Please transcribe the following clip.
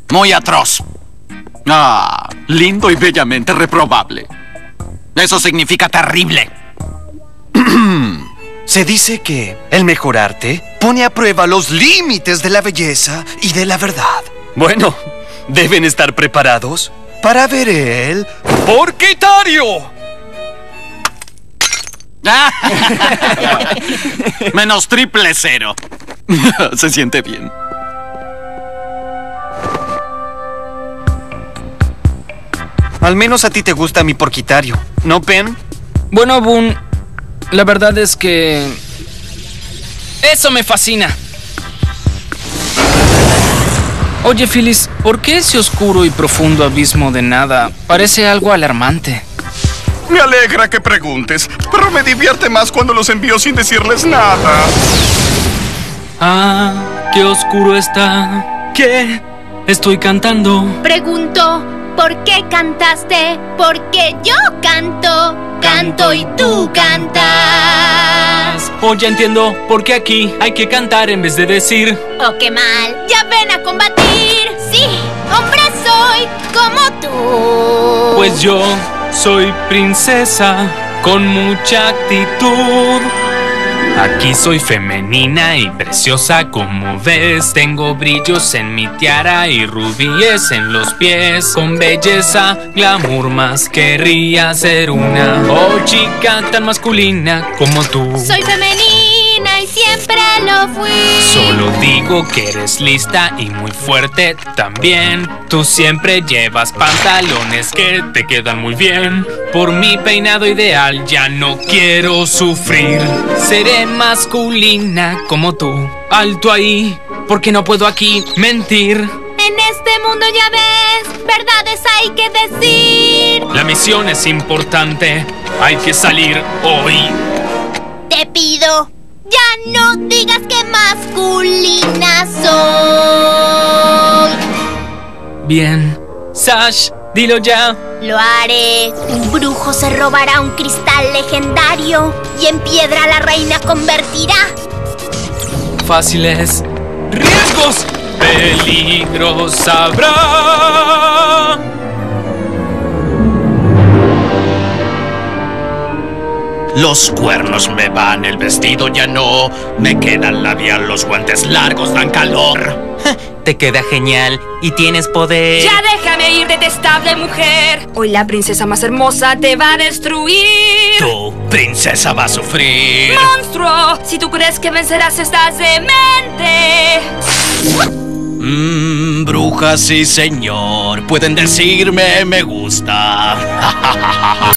Muy atroz. Ah, lindo y bellamente reprobable. Eso significa terrible. Se dice que el mejor arte pone a prueba los límites de la belleza y de la verdad. Bueno, deben estar preparados para ver el Porquitario. Menos +0. Se siente bien. Al menos a ti te gusta mi Porquitario, ¿no, Pen? Bueno, Boone, la verdad es que... ¡eso me fascina! Oye, Phyllis, ¿por qué ese oscuro y profundo abismo de nada parece algo alarmante? Me alegra que preguntes, pero me divierte más cuando los envío sin decirles nada. Ah, qué oscuro está. ¿Qué? Estoy cantando. Pregunto, ¿por qué cantaste? Porque yo canto. Canto y tú cantas. Oh, ya entiendo por qué aquí hay que cantar en vez de decir. Oh, qué mal. Ya ven a combatir. Sí, hombre soy como tú. Pues yo soy princesa con mucha actitud. Aquí soy femenina y preciosa, como ves. Tengo brillos en mi tiara y rubíes en los pies. Con belleza, glamour, más querría ser una chica tan masculina como tú. Soy femenina y siempre lo fui. Solo digo que eres lista y muy fuerte también. Tú siempre llevas pantalones que te quedan muy bien. Por mi peinado ideal ya no quiero sufrir. Seré masculina como tú. Alto ahí, porque no puedo aquí mentir. En este mundo ya ves, verdades hay que decir. La misión es importante, hay que salir hoy. Te pido, ya no digas que masculina soy. Bien, Sash, dilo ya. Lo haré. Un brujo se robará un cristal legendario y en piedra la reina convertirá. Fáciles. ¡Riesgos! ¡Peligros habrá! Los cuernos me van, el vestido ya no. Me queda el labial, los guantes largos dan calor. Te queda genial y tienes poder. Ya déjame ir, detestable mujer. Hoy la princesa más hermosa te va a destruir. Tu princesa va a sufrir. ¡Monstruo! Si tú crees que vencerás, estás demente. Brujas, sí señor. Pueden decirme me gusta.